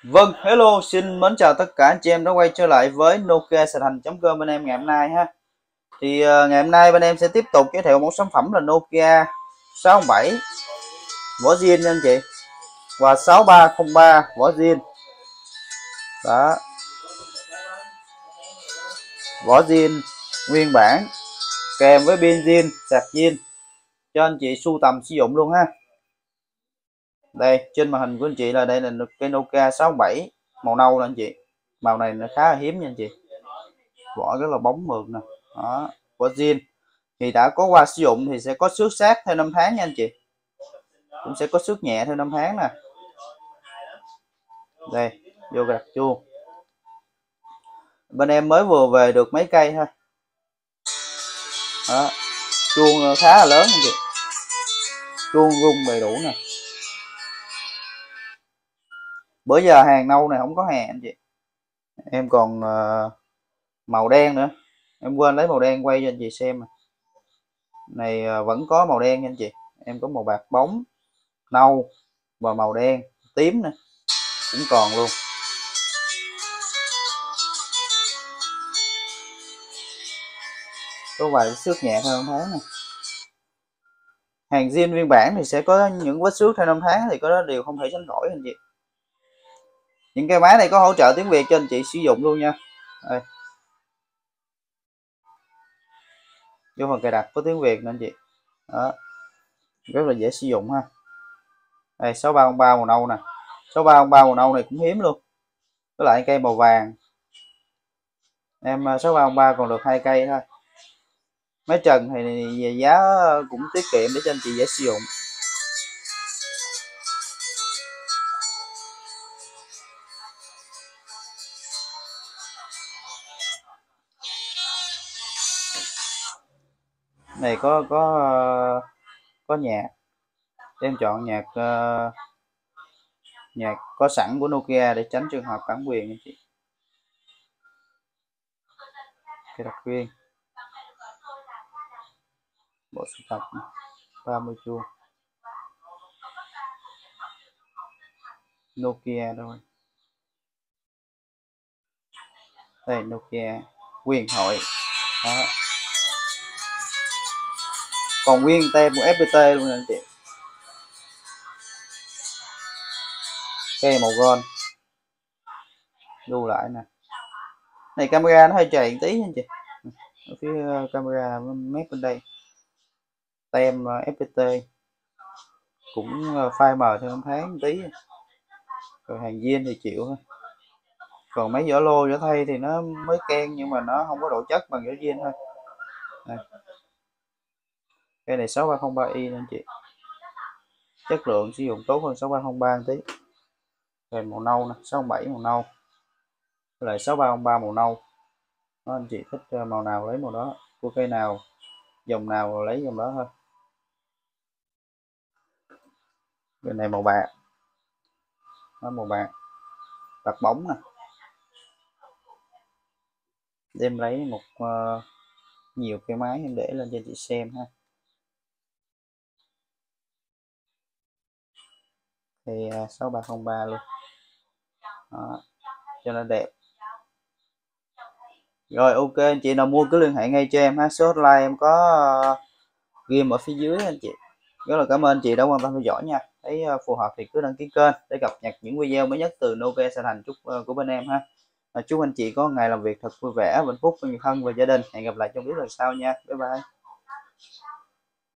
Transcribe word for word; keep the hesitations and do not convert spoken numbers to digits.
Vâng, hello, xin mến chào tất cả anh chị em đã quay trở lại với Nokia sài thành chấm com bên em ngày hôm nay ha. Thì uh, ngày hôm nay bên em sẽ tiếp tục giới thiệu một sản phẩm là Nokia sáu không bảy vỏ zin nha anh chị, và sáu ba không ba vỏ zin. Đó, vỏ zin nguyên bản kèm với pin zin, sạc zin cho anh chị sưu tầm sử dụng luôn ha. Đây, trên màn hình của anh chị là đây là cái Nokia sáu không bảy màu nâu nè anh chị. Màu này nó khá là hiếm nha anh chị. Vỏ rất là bóng mượt nè. Đó, vỏ zin thì đã có qua sử dụng thì sẽ có xước sát theo năm tháng nha anh chị, cũng sẽ có xước nhẹ theo năm tháng nè. Đây, vô gạt chuông, bên em mới vừa về được mấy cây thôi. Đó, chuông khá là lớn anh chị, chuông rung đầy đủ nè. Bữa giờ hàng nâu này không có hàng anh chị, em còn uh, màu đen nữa, em quên lấy màu đen quay cho anh chị xem. Này uh, vẫn có màu đen nha anh chị, em có màu bạc bóng, nâu và màu đen, tím nữa cũng còn luôn. Có vài xước nhẹ theo năm tháng này. Hàng zin nguyên bản thì sẽ có những vết xước theo năm tháng thì có đó đều không thể tránh khỏi anh chị. Những cái máy này có hỗ trợ tiếng Việt cho anh chị sử dụng luôn nha. Đây, vô phần cài đặt có tiếng Việt nè anh chị. Đó, rất là dễ sử dụng ha. Đây, sáu ba không ba màu nâu nè, sáu ba không ba màu nâu này cũng hiếm luôn, với lại cây màu vàng. Em sáu ba không ba còn được hai cây thôi. Máy trần thì về giá cũng tiết kiệm để cho anh chị dễ sử dụng. Này có có có nhạc, em chọn nhạc uh, nhạc có sẵn của Nokia để tránh trường hợp bản quyền anh chị. Cái đặc quyền bộ sưu tập ba mươi chuông Nokia rồi. Đây, Nokia quyền hội. Đó, còn nguyên tem của ép pê tê luôn nè anh chị. Cây màu gold lưu lại nè. Này camera nó hơi chạy tí anh chị, ở phía camera mép bên đây tem ép pê tê cũng phai mờ theo năm tháng tí. Rồi hàng zin thì chịu thôi, còn mấy vỏ lô vỏ thay thì nó mới ken nhưng mà nó không có độ chất bằng vỏ zin thôi. Đây, cây này sáu ba không ba i anh chị, chất lượng sử dụng tốt hơn sáu ba không ba một tí. Rồi màu nâu nè, sáu không bảy màu nâu, với lại sáu ba không ba màu nâu. Đó, anh chị thích màu nào lấy màu đó, của cây nào dòng nào lấy dòng đó thôi. Bên này màu bạc, nó màu bạc bạc bóng nè. Em lấy một uh, nhiều cái máy em để lên cho chị xem ha. Thì uh, sáu ba không ba luôn. Đó, cho nó đẹp. Rồi ok, anh chị nào mua cứ liên hệ ngay cho em ha, số hotline em có uh, ghi ở phía dưới anh chị. Rất là cảm ơn anh chị đã quan tâm theo dõi nha. Thấy uh, phù hợp thì cứ đăng ký kênh để cập nhật những video mới nhất từ Nokia sài thành chúc uh, của bên em ha. Uh, chúc anh chị có ngày làm việc thật vui vẻ, hạnh phúc với người thân và gia đình. Hẹn gặp lại trong video lần sau nha. Bye bye.